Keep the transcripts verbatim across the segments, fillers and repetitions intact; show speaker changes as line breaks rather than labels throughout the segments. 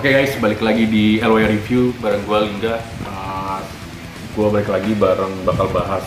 Oke guys, balik lagi di L W Review bareng gue Lingga. Uh, gue balik lagi bareng bakal bahas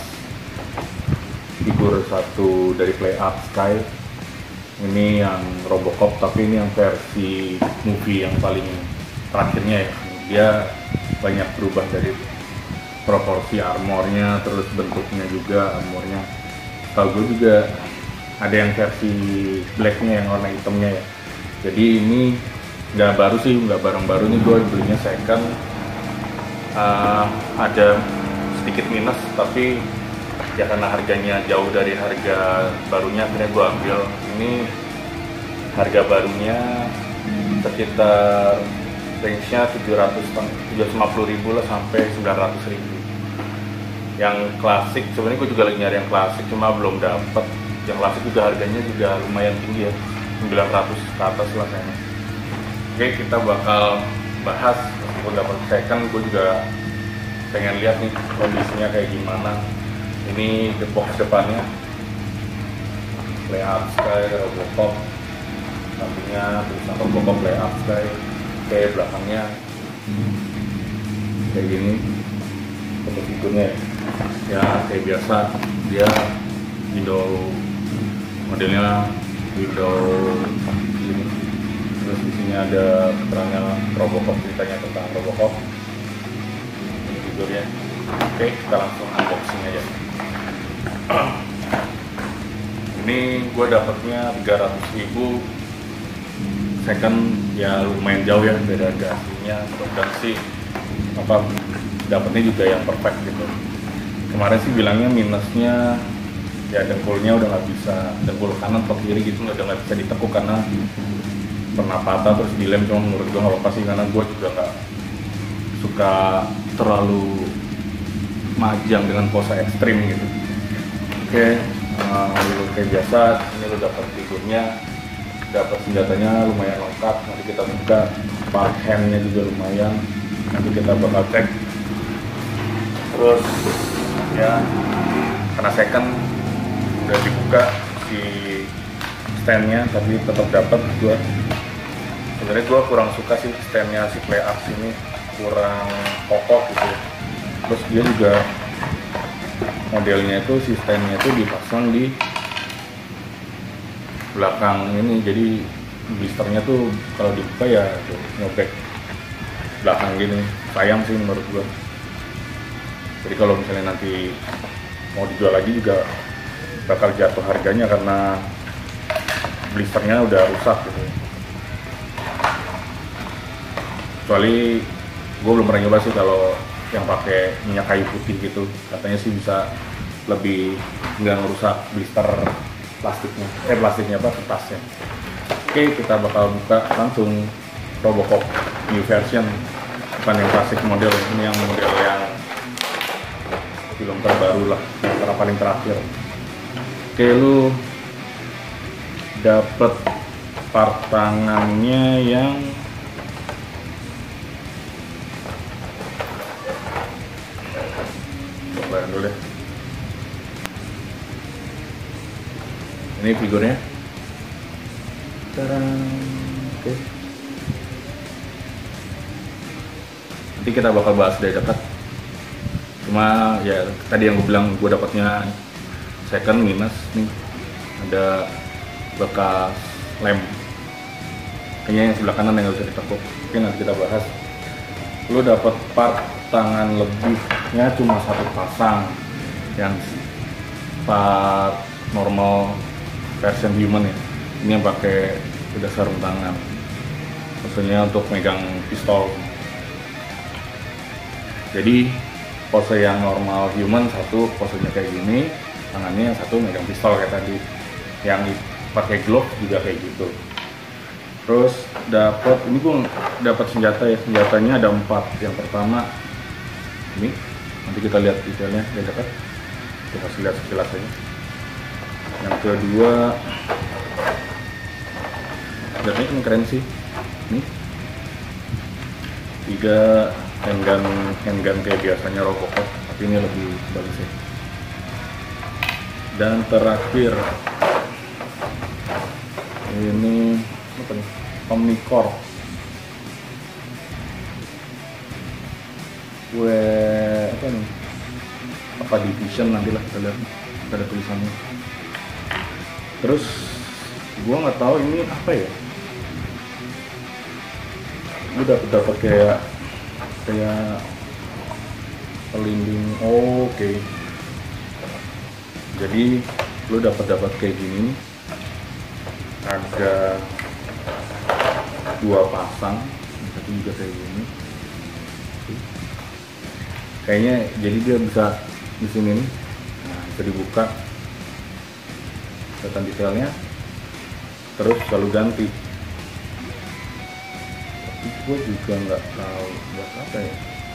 figur satu dari Play Up Sky. Ini yang Robocop, tapi ini yang versi movie yang paling terakhirnya ya. Dia banyak berubah dari proporsi armornya, terus bentuknya juga armornya. Kalau gue juga ada yang versi blacknya yang warna hitamnya ya. Jadi ini nggak baru sih, nggak barang baru nih, gue belinya second. Uh, ada sedikit minus, tapi ya karena harganya jauh dari harga barunya akhirnya gue ambil. Ini harga barunya sekitar range-nya tujuh ratus lima puluh ribu lah sampai sembilan ratus ribu. Yang klasik sebenarnya gue juga lagi nyari yang klasik, cuma belum dapet. Yang klasik juga harganya juga lumayan tinggi ya, sembilan ratus ke atas lah kayaknya. Oke, kita bakal bahas. Meskipun dapat second, gue juga pengen lihat nih kondisinya kayak gimana. Ini the box depannya Play Up Sky Robocop, sampingnya tulisan Robocop Play Up Sky. Oke, belakangnya kayak gini untuk figurnya ya, kayak biasa dia window modelnya window ini. Terus di sini ada keterangan Robocop, ceritanya tentang Robocop. Ini figurnya. Oke, kita langsung unboxing aja. Ini gue dapatnya tiga ratus ribu second, ya lumayan jauh ya beda harga aslinya. Dan sih apa dapatnya juga yang perfect gitu. Kemarin sih bilangnya minusnya ya dengkulnya udah nggak bisa, dengkul kanan atau kiri gitu udah nggak bisa ditekuk karena pernah patah terus dilem. Cuma menurut gue nggak apa-apa sih, karena gue juga nggak suka terlalu majang dengan pose ekstrim gitu. Oke, uh, kayak biasa ini lo dapat figurnya, dapat senjatanya lumayan lengkap. Nanti kita buka, part handnya juga lumayan, nanti kita bakal cek. Terus ya karena second udah dibuka si standnya, tapi tetap dapat. Gue sebenarnya gue kurang suka sih standnya si Play Up ini, kurang kokoh gitu. Terus dia juga modelnya itu si standnya itu dipasang di belakang ini, jadi blisternya tuh kalau dibuka ya tuh nyobek belakang gini. Sayang sih menurut gue. Jadi kalau misalnya nanti mau dijual lagi juga bakal jatuh harganya karena blisternya udah rusak gitu. Kecuali gue belum pernah nyoba sih kalau yang pakai minyak kayu putih gitu, katanya sih bisa lebih nggak ngerusak blister plastiknya, eh plastiknya apa, kertasnya. Oke, kita bakal buka langsung Robocop new version, bukan yang klasik model, ini yang model yang film terbaru lah, yang paling terakhir. Oke, lu dapet part tangannya yang coba dulu deh. Ini figurnya. Tarang. Oke. Nanti kita bakal bahas dari dekat. Cuma ya tadi yang gue bilang, gue dapatnya second minus nih, ada bekas lem kayaknya yang sebelah kanan yang nggak bisa ditekuk. Oke, nanti kita bahas. Lu dapat part tangan lebihnya cuma satu pasang, yang part normal version human ya. Ini yang pakai udah sarung tangan, maksudnya untuk megang pistol. Jadi pose yang normal human satu posenya kayak gini, tangannya yang satu megang pistol kayak tadi. Yang pakai glove juga kayak gitu. Terus dapat ini gue dapat senjata ya, senjatanya ada empat. Yang pertama ini, nanti kita lihat detailnya dari dekat, kita kasih lihat sekilas aja. Yang kedua, senjatanya ini keren sih. Nih tiga handgun, handgun kayak biasanya Robocop, tapi ini lebih bagus ya. Dan terakhir ini apa nih? Omnicore. W apa nih, apa division, nantilah kita lihat ada tulisannya. Terus gua nggak tahu ini apa ya, gua dapat dapat kayak kayak pelindung. Oh, oke okay. Jadi lu dapat dapat kayak gini, ada dua pasang, satu juga kayak gini. Kayaknya jadi dia bisa di sini nih, nah, bisa dibuka kelihatan detailnya, terus selalu ganti. Tapi gue juga nggak tahu buat apa ya.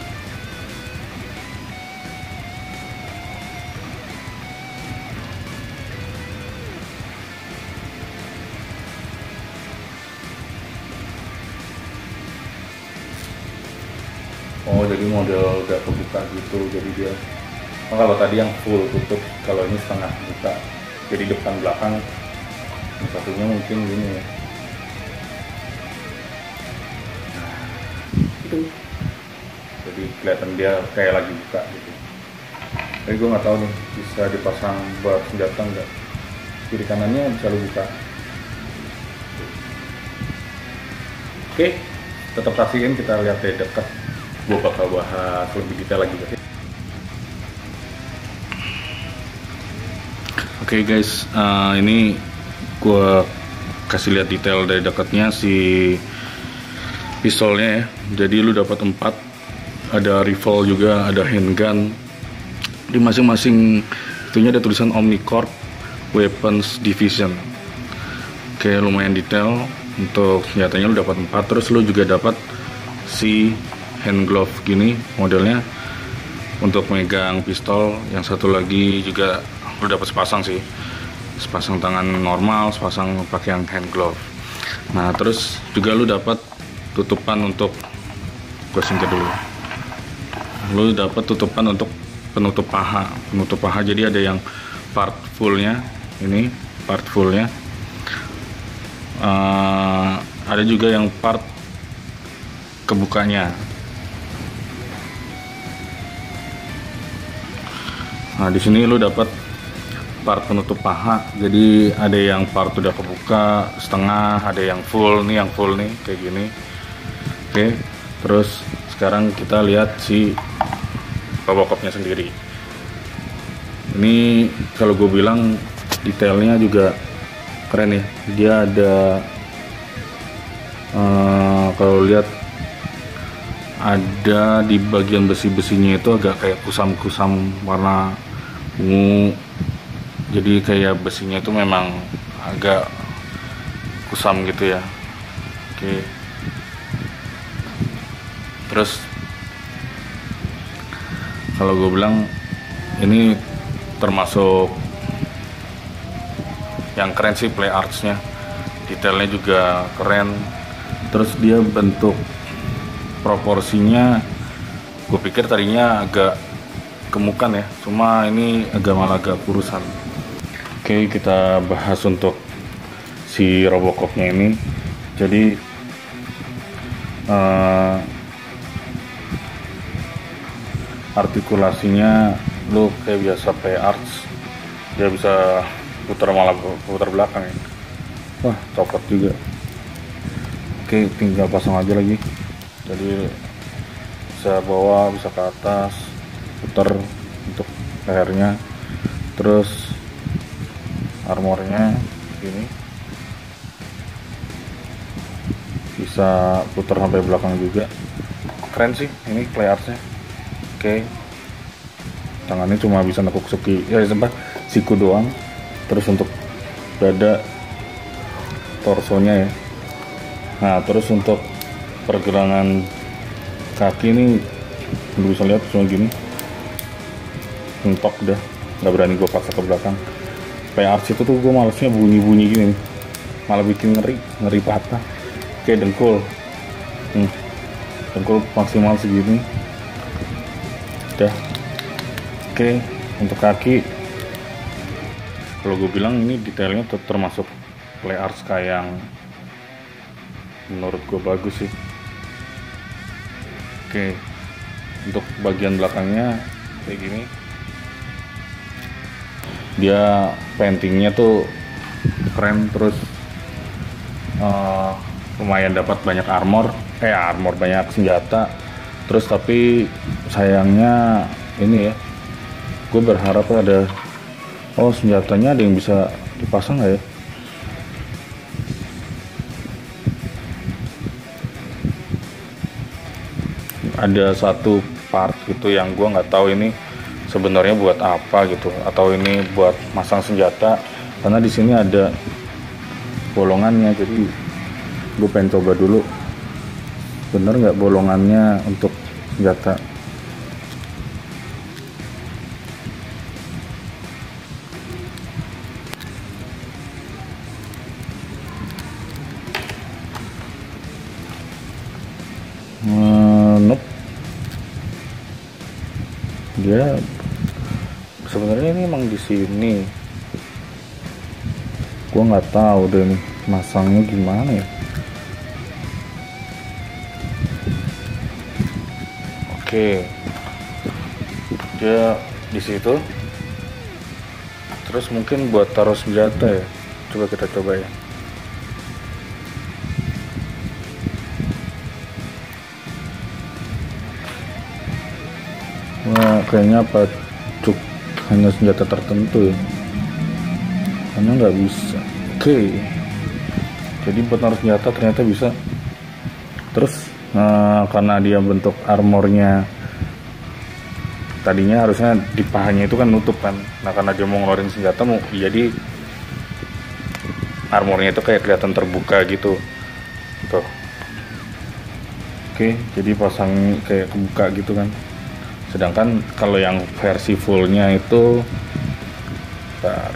Oh, jadi model udah kebuka gitu, jadi dia, oh, kalau tadi yang full tutup, kalau ini setengah buka, jadi depan belakang. Yang satunya mungkin gini ya. Nah, itu jadi kelihatan dia kayak lagi buka gitu. Tapi gue nggak tahu nih bisa dipasang buat senjata nggak. Kiri kanannya bisa lu buka. Oke, tetap saksikan, kita lihat dari dekat. Gue bakal bahas lebih detail lagi. Oke okay guys, uh, ini gue kasih lihat detail dari dekatnya si pistolnya ya. Jadi lu dapat empat, ada rifle juga, ada handgun. Di masing-masing itunya ada tulisan Omnicorp Weapons Division. Oke okay, lumayan detail. Untuk senjatanya lu dapat empat, terus lu juga dapat si hand glove gini modelnya untuk megang pistol. Yang satu lagi juga lu dapat sepasang sih, sepasang tangan normal, sepasang pakai yang hand glove. Nah terus juga lu dapat tutupan untuk, gue singkat dulu, lu dapat tutupan untuk penutup paha, penutup paha. Jadi ada yang part fullnya, ini part fullnya, uh, ada juga yang part kebukanya. Nah di sini lu dapat part penutup paha, jadi ada yang part udah kebuka setengah, ada yang full. Nih yang full nih kayak gini. Oke, terus sekarang kita lihat si Robocopnya sendiri. Ini kalau gue bilang detailnya juga keren ya. Dia ada uh, kalau lihat ada di bagian besi-besinya itu agak kayak kusam-kusam warna ungu. Jadi kayak besinya itu memang agak kusam gitu ya. Oke. Terus kalau gue bilang ini termasuk yang keren sih, play arts-nya. Detailnya juga keren. Terus dia bentuk proporsinya, gue pikir tadinya agak gemukan ya, cuma ini agak malah agak kurusan. Oke, kita bahas untuk si Robocopnya ini. Jadi uh, artikulasinya lu kayak biasa play arts, dia bisa putar malah putar belakang ya. Wah, copot juga. Oke, tinggal pasang aja lagi. Jadi bisa bawah, bisa ke atas, putar untuk lehernya. Terus armornya gini, bisa putar sampai belakang juga. Keren sih ini play artsnya. Oke, tangannya cuma bisa nekuk suki ya, sempat siku doang. Terus untuk dada, torsonya ya. Nah terus untuk pergelangan kaki ini lu bisa lihat cuma gini, mentok dah, nggak berani gue paksa ke belakang. Play arts itu tuh gue malesnya bunyi-bunyi gini nih, malah bikin ngeri, ngeri patah. Oke, dengkul, hmm. dengkul maksimal segini, udah. Oke, untuk kaki, kalau gue bilang ini detailnya termasuk play arts kayak yang menurut gue bagus sih. Oke, untuk bagian belakangnya kayak gini. Dia paintingnya tuh keren, terus uh, lumayan dapat banyak armor, eh armor banyak senjata. Terus tapi sayangnya ini ya, gue berharap ada, oh senjatanya ada yang bisa dipasang nggak ya? Ada satu part gitu yang gue nggak tahu ini sebenarnya buat apa gitu, atau ini buat masang senjata, karena di sini ada bolongannya. Jadi gue pengen coba dulu bener nggak bolongannya untuk senjata. Hmm, nope. Dia sebenarnya ini emang di sini. Gua nggak tahu deh nih masangnya gimana ya. Oke, dia di situ. Terus mungkin buat taruh senjata ya. Coba kita coba ya. Wah, kayaknya apa cuk hanya senjata tertentu ya, karena nggak bisa. Oke, jadi buat naruh senjata ternyata bisa. Terus nah, karena dia bentuk armornya tadinya harusnya di pahanya itu kan nutup kan, nah karena dia mau ngeluarin senjata mau jadi armornya itu kayak kelihatan terbuka gitu tuh. Oke, jadi pasang kayak kebuka gitu kan. Sedangkan kalau yang versi fullnya itu bentar.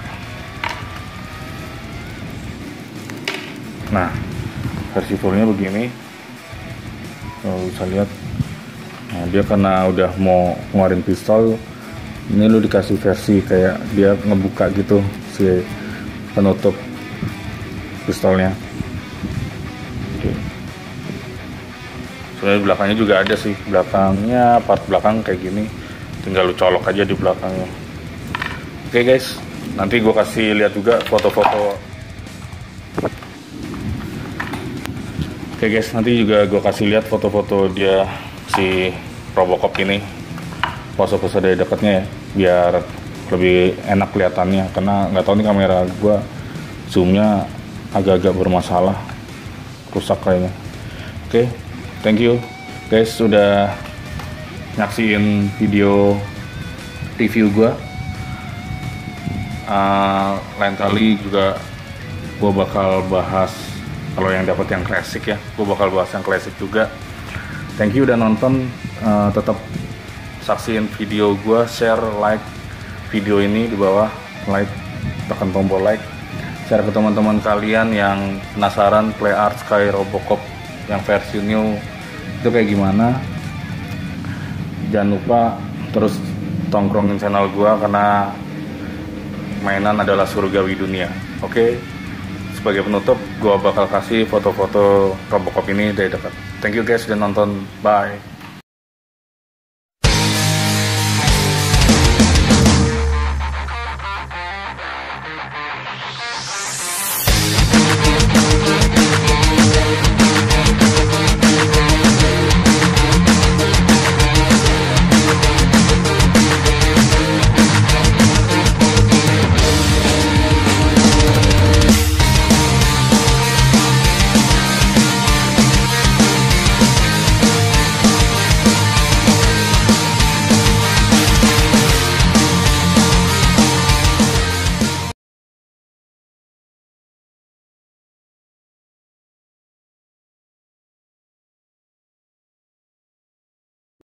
Nah, versi fullnya begini. Oh, bisa lihat. Nah, dia karena udah mau ngeluarin pistol, ini lu dikasih versi kayak dia ngebuka gitu si penutup pistolnya. Oke. Sebenarnya belakangnya juga ada sih, belakangnya part belakang kayak gini, tinggal lu colok aja di belakangnya. Oke guys, nanti gue kasih lihat juga foto-foto. Oke guys, nanti juga gue kasih lihat foto-foto dia si Robocop ini, pose-pose dari dekatnya ya, biar lebih enak kelihatannya. Karena nggak tahu nih kamera gue zoomnya agak-agak bermasalah, rusak kayaknya. Oke. Thank you guys sudah nyaksiin video review gue. Uh, lain kali juga gue bakal bahas, kalau yang dapat yang klasik ya, gue bakal bahas yang klasik juga. Thank you udah nonton. Uh, tetap saksiin video gue, share, like video ini di bawah, like, tekan tombol like, share ke teman-teman kalian yang penasaran Play Art Sky Robocop yang versi new itu kayak gimana. Jangan lupa terus tongkrongin channel gua karena mainan adalah surgawi dunia. Oke, sebagai penutup gua bakal kasih foto-foto Robocop ini dari dekat. Thank you guys udah nonton, bye.